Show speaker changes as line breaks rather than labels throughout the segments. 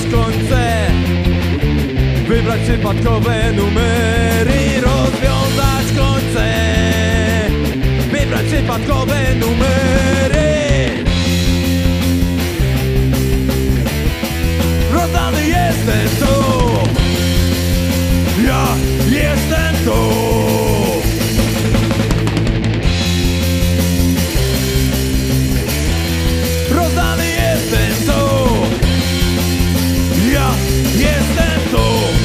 końce, wybrać przypadkowe numery, rozwiązać końce, wybrać przypadkowe numery. Rozdany jestem tu, ja jestem tu. Rozdany jestem tu, ja jestem tu.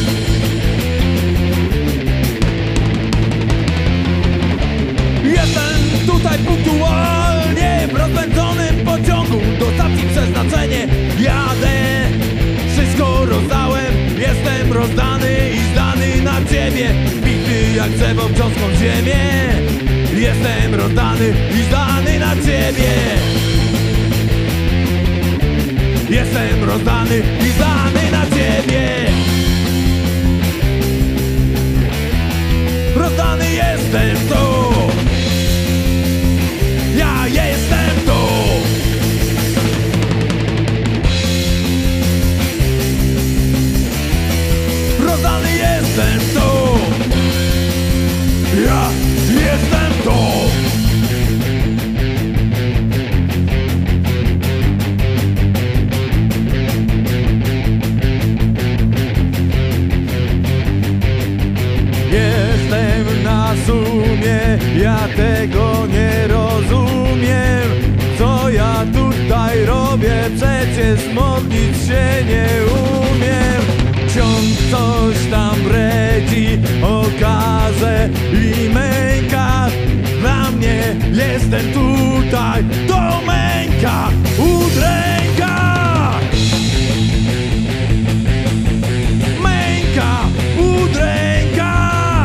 Jestem tutaj punktualnie w rozpędzonym pociągu do stacji przeznaczenie. Jadę, wszystko rozdałem, jestem rozdany i zdany na ciebie. Bity jak drzewo cząstką ziemię. Jestem rozdany i zdany na ciebie. Jestem rozdany i zdany na ciebie. Rozdany jestem tu, ja jestem tu. Rozdany jestem tu, ja jestem tu. Jestem na sumie, ja tego nie rozumiem. Co ja tutaj robię? Przecież modlić się nie umiem. Ksiądz coś tam bredzi o karze i mękach. Dla mnie jestem tutaj do męka, udręka. Męka, udręka.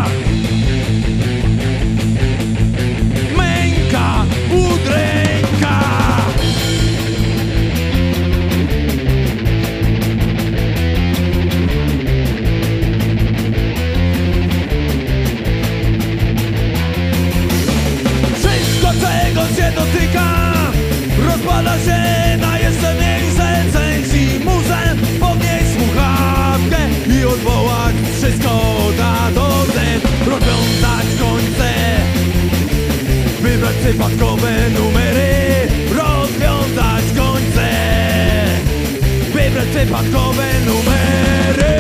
Męka, udręka. Wszystko, czego się dotyka, rozpada się na jeszcze mniejsze części. Muszę podnieść słuchawkę i odwołać wszystko da do Z. Rozwiązać końce, wybrać przypadkowe numery, rozwiązać końce, wybrać przypadkowe numery.